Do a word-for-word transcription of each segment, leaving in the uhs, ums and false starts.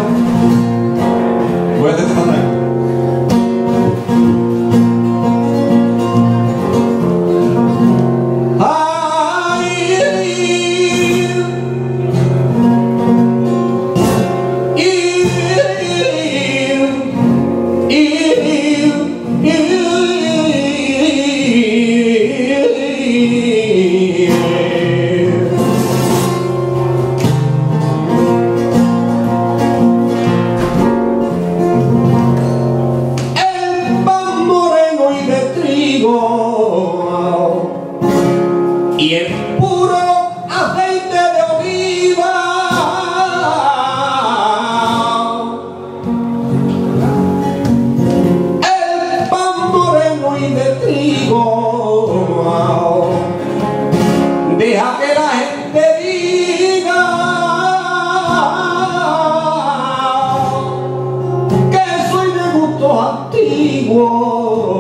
Voy a hacer esta otra vez. Y el puro aceite de oliva, el pan moreno y de trigo, deja que la gente diga que soy de gustos antiguos.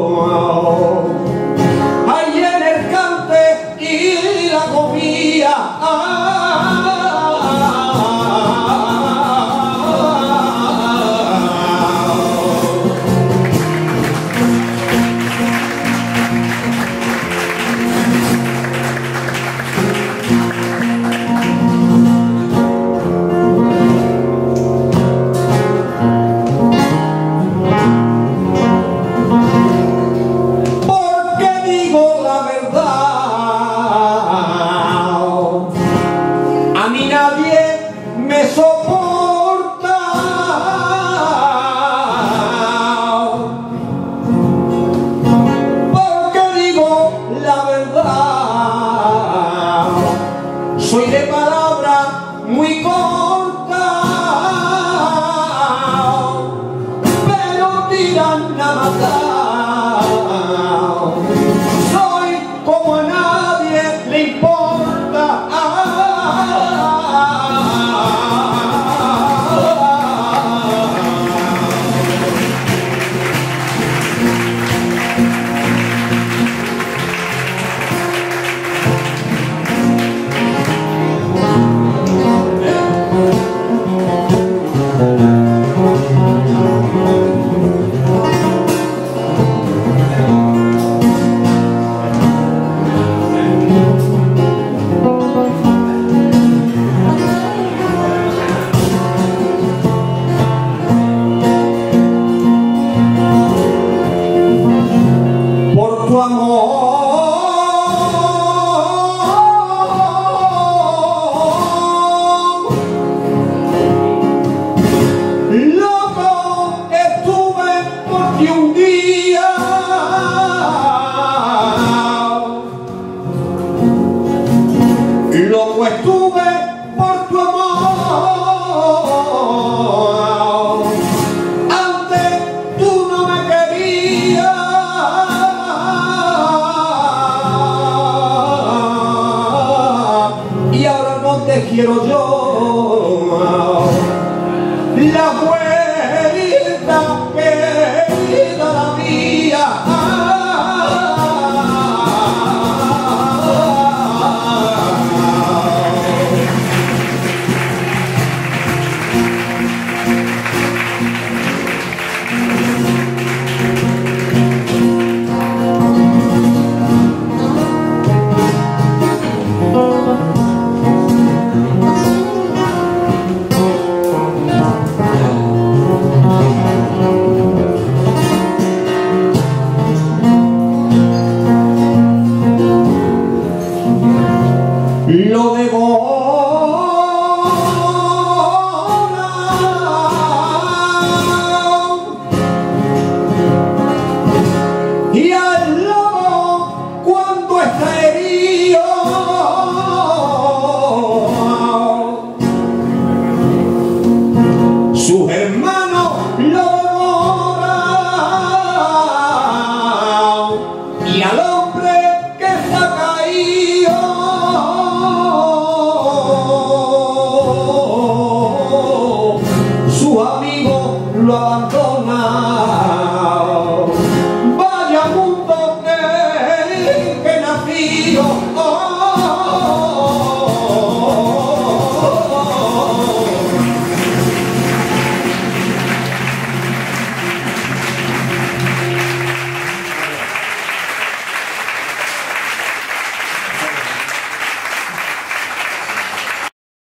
Me soporta porque digo la verdad. Soy de palabra muy corta, pero tiran a matar. Soy como a nadie le importa. Tu amor, loco estuve por ti un día, loco estuve por tu amor, antes tú no me querías. Te quiero yo, la vuelta querida la mía. Lo devora y al lobo cuando está herido sus hermanos lo devoran y al hombre que está caído lo abandona. Vaya mundo que, que nacido. Oh,